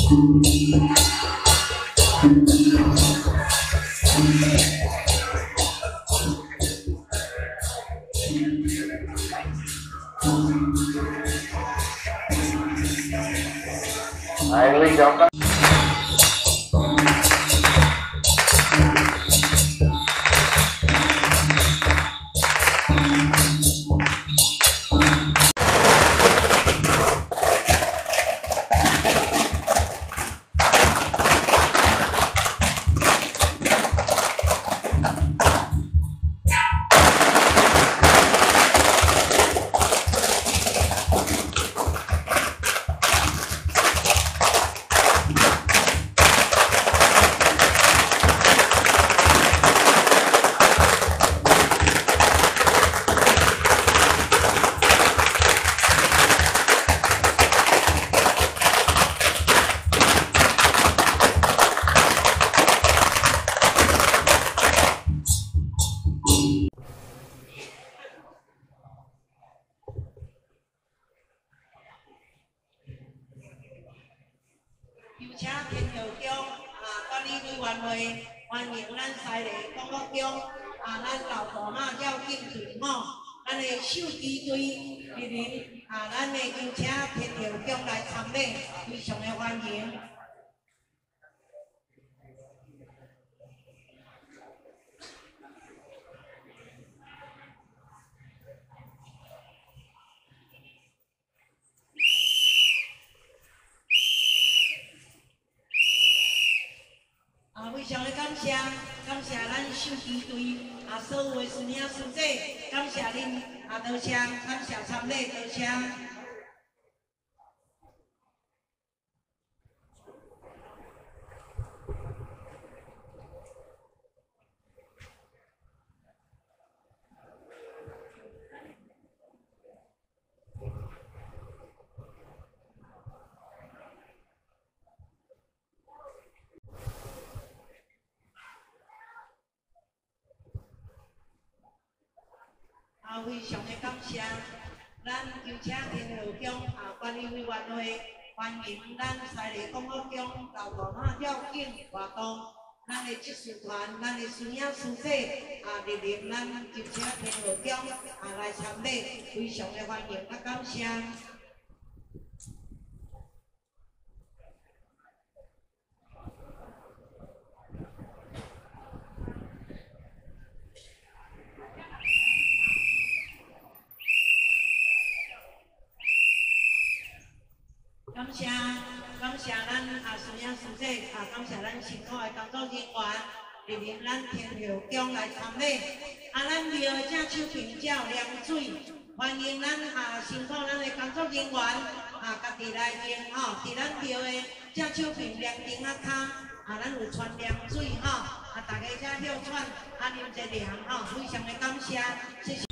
来，各位小伙伴。 有请天后宫管理委员会欢迎咱西螺广播宫咱老大妈叫敬队吼，咱的手机队莅临咱的有请天后宫来参礼，非常的欢迎。 非常的感谢咱手机队所有的师兄师姐，感谢恁多谢，感谢参礼，多谢。非常的感谢，咱有请天后宫管理委员会欢迎咱西螺广播宫老大妈吊颈活动，咱的技术团、咱的师兄师姐莅临咱有请天后宫来参礼，非常的欢迎，感谢。 感谢咱师兄师姐感谢咱辛苦的工作人员莅临咱天后宫来参礼。咱庙的正手平照凉水，欢迎咱辛苦咱的工作人员家己来用伫咱庙的正手平凉亭骹咱有传凉水大家遮休喘啉一凉非常的感谢，谢谢。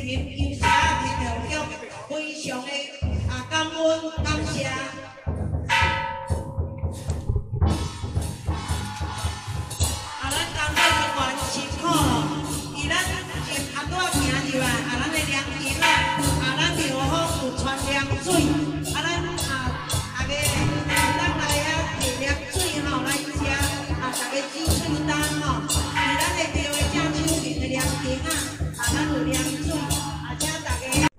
平优社天后宫非常的感恩感谢。咱工作人员辛苦咯，伊咱阿拄仔行入来，咱的凉亭咱庙方有传凉水，咱大家来摕凉水来食，大家煮水单伫咱的庙的正手边的凉亭咱有凉水，请大家。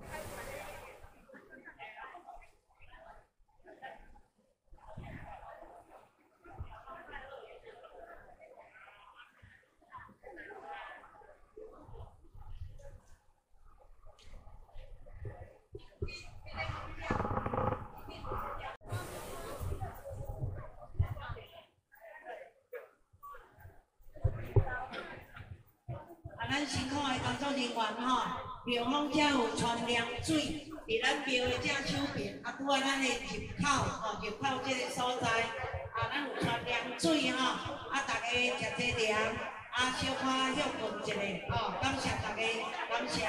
咱辛苦的工作人员庙方才有传凉水，伫咱庙的正手边，拄仔咱的入口入口这个所在，咱有传凉水大家食这凉，小可休困一下感谢大家，感谢。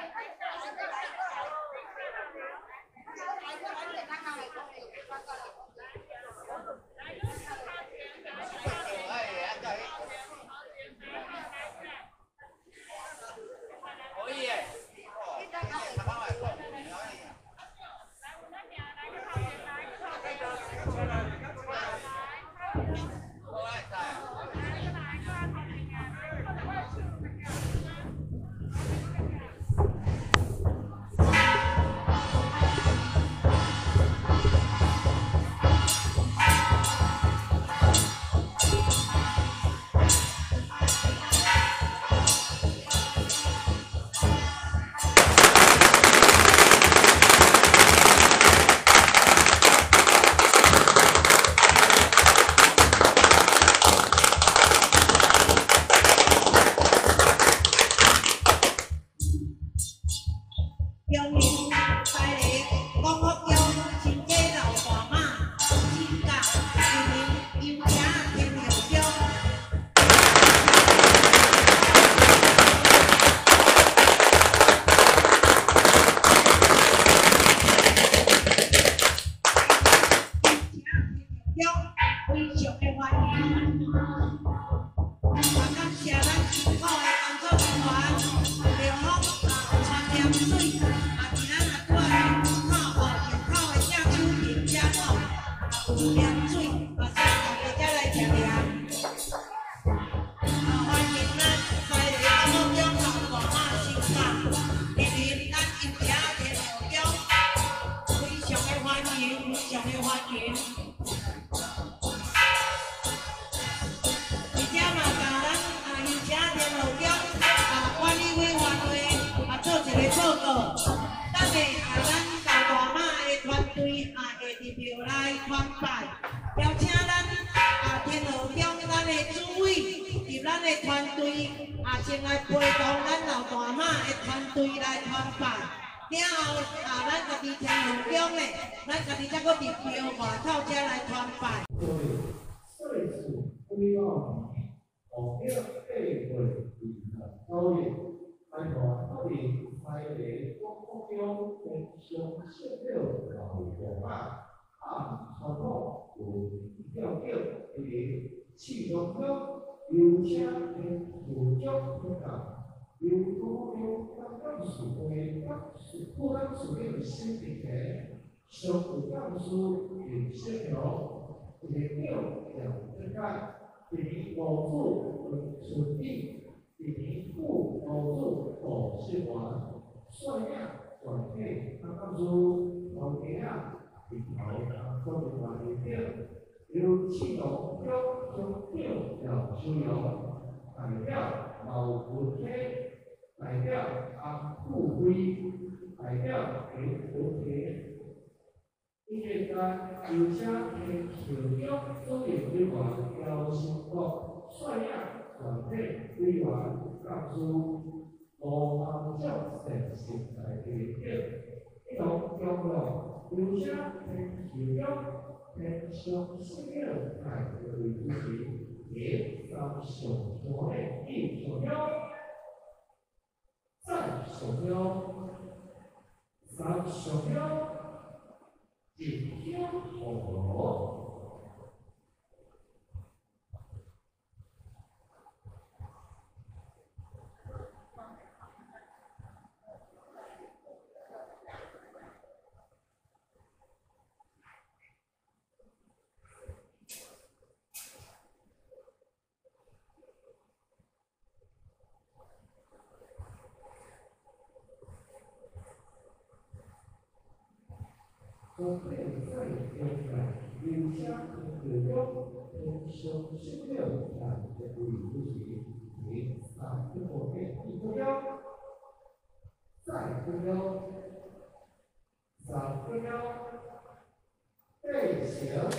先来陪同咱老大妈的团队来团拜，了后咱家己天后宫的，咱家己才搁入庙外口才来团拜。 岁数规划目标计划9月，来团到底在个国中平常设了老大妈传统有调调的气中中。有车的辅助配合，有多有刚刚所谓不刚所谓的心理学，小不刚说有些有也有这个比保护属地，比不保护保是完，算量管配刚刚说保定啊，比头都是管理掉。有系统中要修有代表老虎贴，代表富贵，代表给福田。音乐家有家庭手中都有规划要星光，算样管配规划告诉我方教神现在的一种交流，有家庭手中。天生是个爱的自己，也当手中的一手标，在手标。 上了一条河。我们在天上留下一个天生生命感的故事，你三个火焰一个标，再个标，三个标，背行。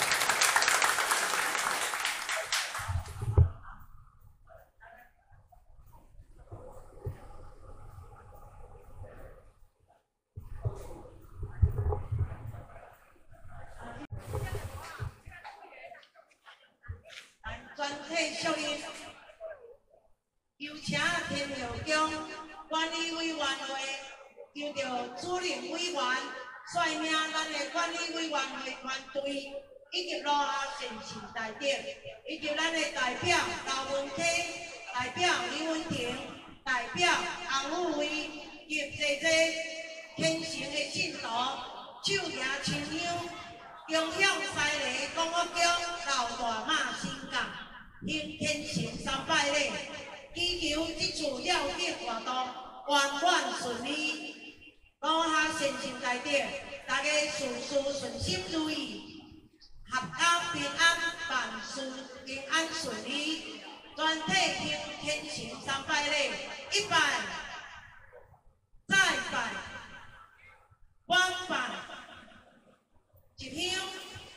全体属于有请天后宫管理委员会由着主任委员率领咱的管理委员会团队，以及落下县市代表，以及咱的代表刘文溪、代表李文婷、代表洪富卫及济虔诚的信徒，手拿清香，共享西礼公学宫老大马新港。行虔诚300礼，祈求这次了结活动圆满顺利，落下县城内底，大家事事顺心如意，合家平安，万事平安顺利。全体行虔诚300礼，一拜再拜，万拜一香。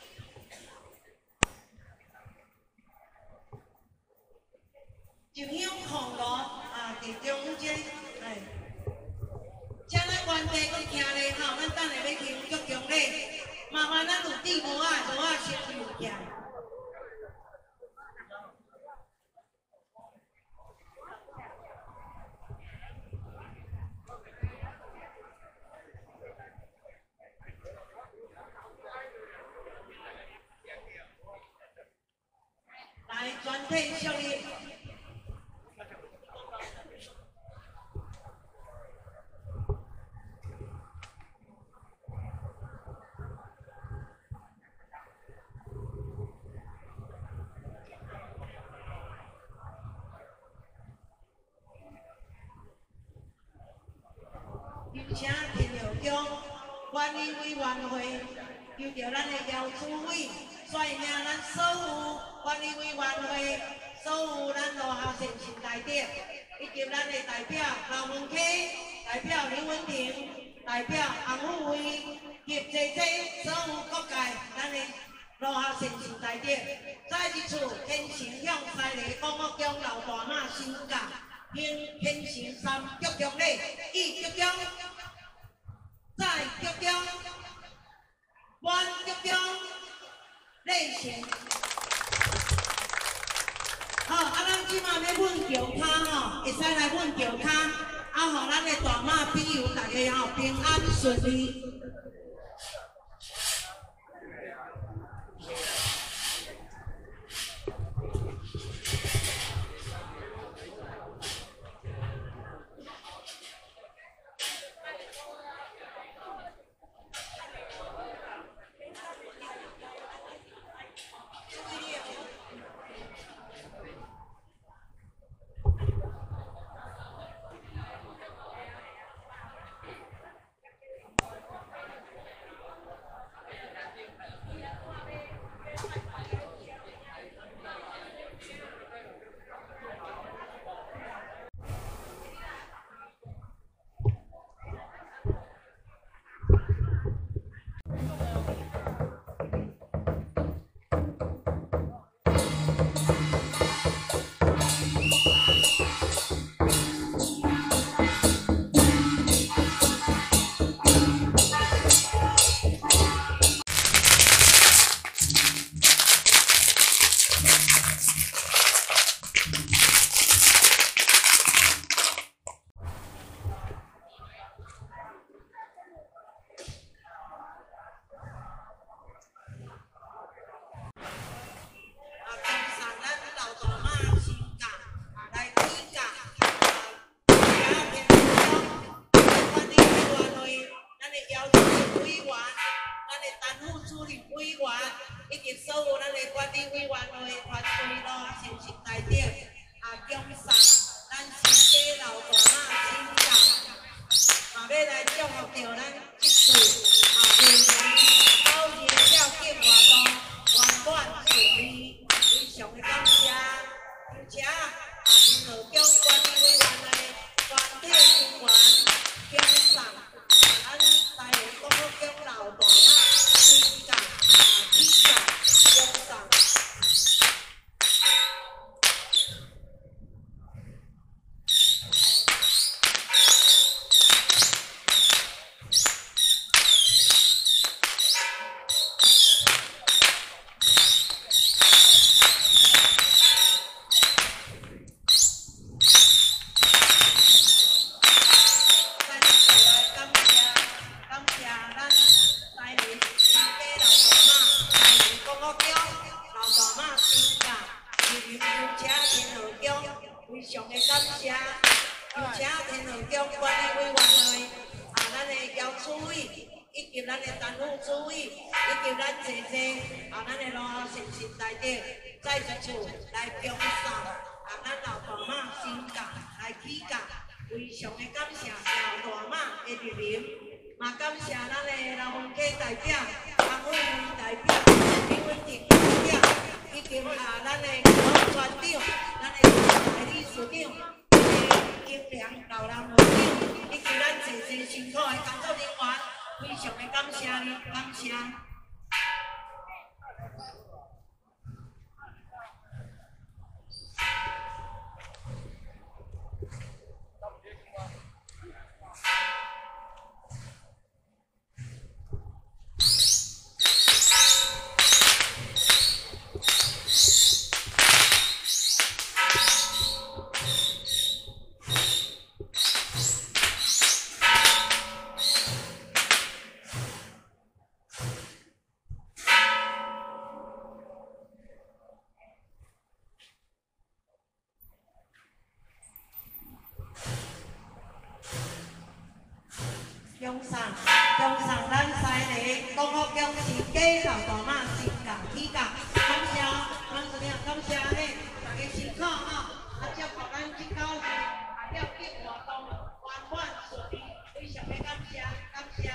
就香控炉伫中间，请咱原地搁行咧吼，咱等下要行足强咧，麻烦咱有地无先留起。来，全体效力。有请天后宫管理委员会由着咱的姚主委率领咱所有管理委员会、所有咱落下县市代表，以及咱的代表刘文溪、代表李文婷、代表洪富卫及所有各界咱的落下县市代表，再一次虔诚向西礼公学宫老大马新港。行虔诚3鞠躬礼，一鞠躬，再鞠躬，万鞠躬，礼成。好，咱即马要稳桥骹吼，会使来稳桥骹，互咱的大马朋友大家平安顺利。 谢天后宫，非常的感谢。有请天后宫管理委员会，咱的姚处委，以及咱的陈副主委，以及咱咱的县市内底再一次来恭送咱老大妈新家来起驾，非常的感谢姚大妈的莅临，嘛感谢咱的老乡客代表、工会代表、李文婷代表，以及咱的副团长、咱的代理事长。金良老人会长，以及咱辛苦的工作人员，非常的感谢你，感谢。恭送咱西里公福宫市家老大妈新家起驾，感谢，感谢咧，大家辛苦吼，祝福咱这九了结活动圆满顺利，非常的感谢，感谢。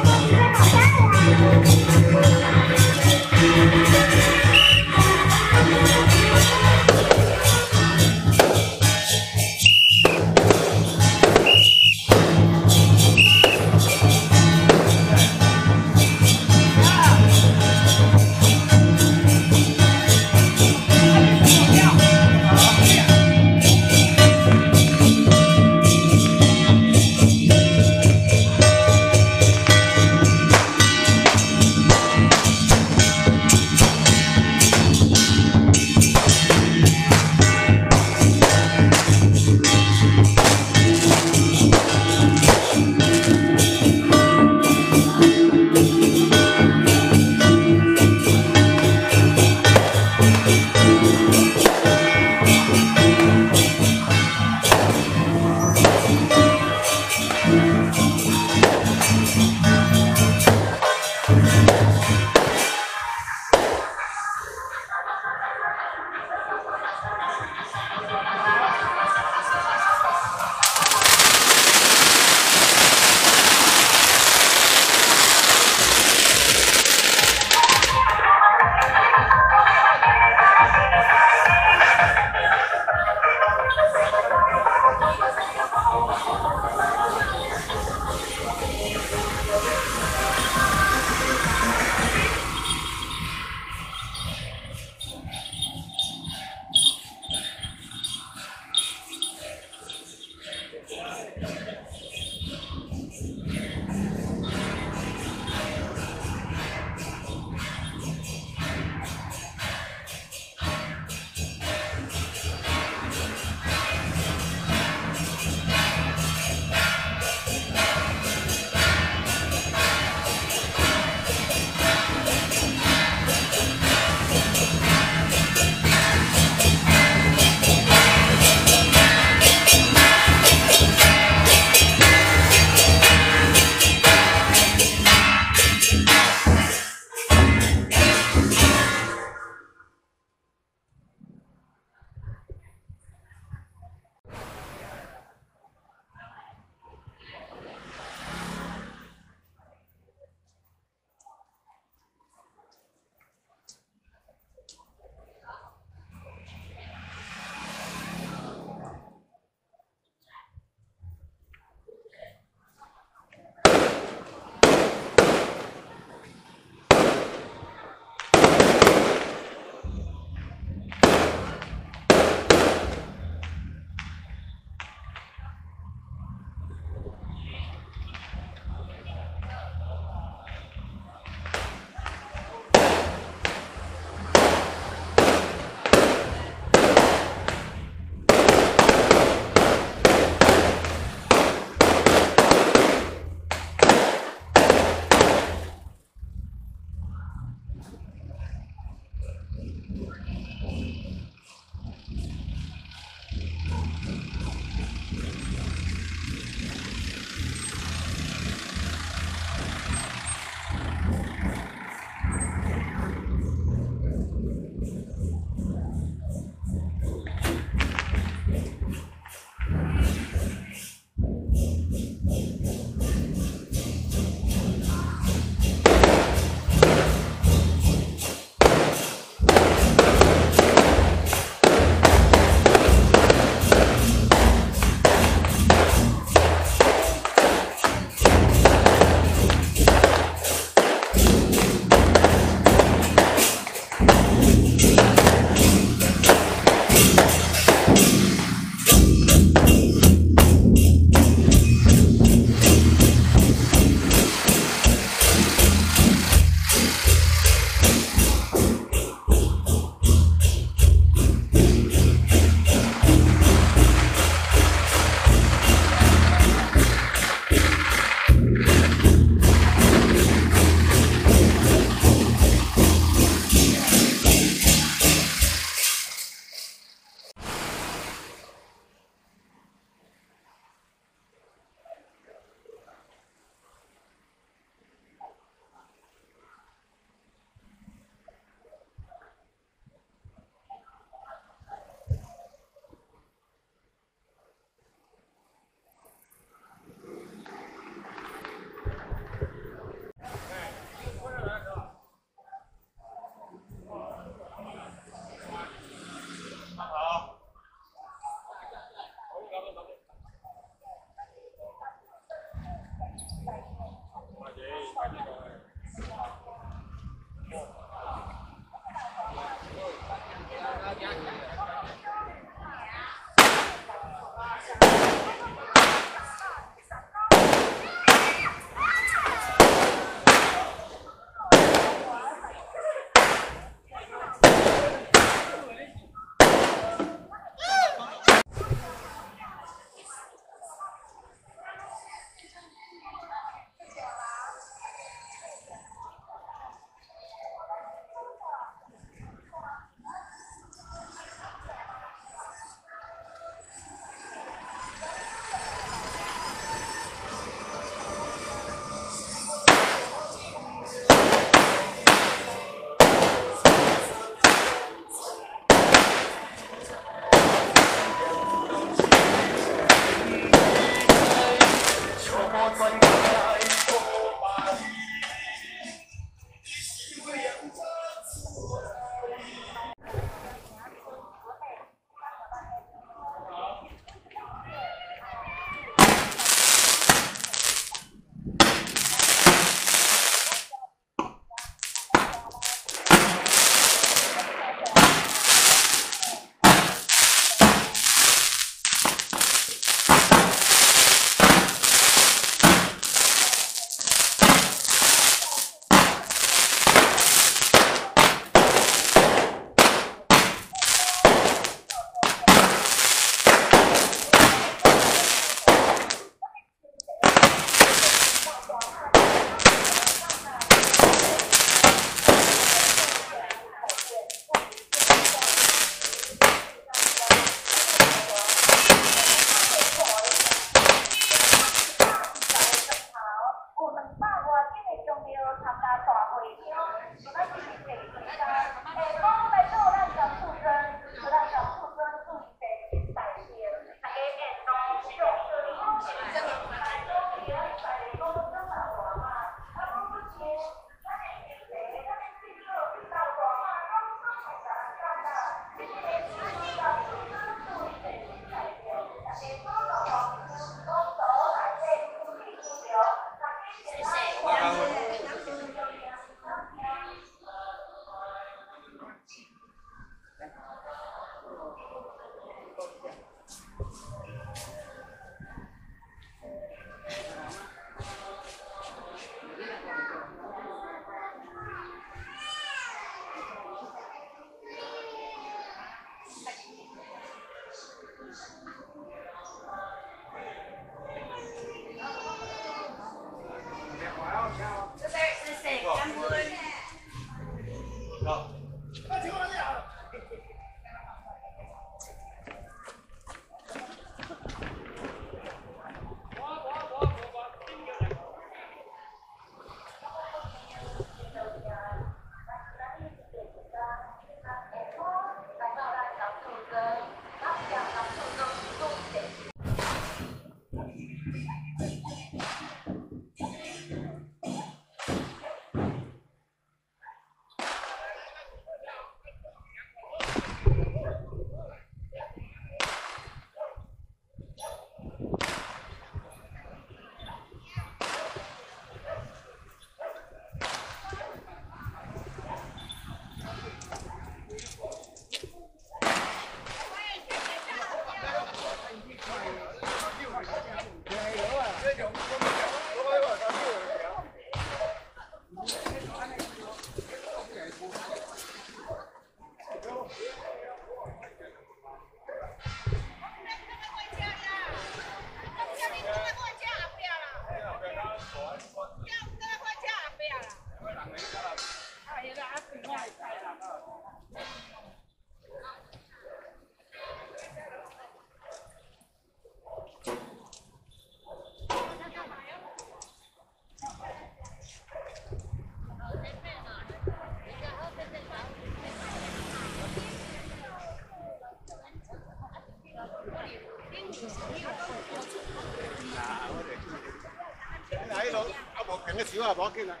喺度阿無平嘅少啊，冇見啊。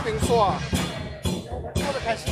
边刷，我就开始。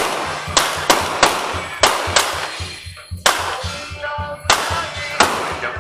Hãy subscribe cho kênh Ghiền Mì Gõ để không bỏ lỡ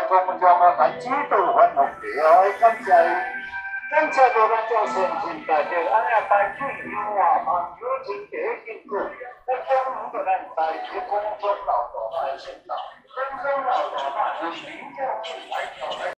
公将啊，咱指导反复了，感谢各位叫先进大家，俺也带水牛啊，朋友真第一辛苦，我讲我个咱带去公孙老大来先到，公孙老大那是民教来。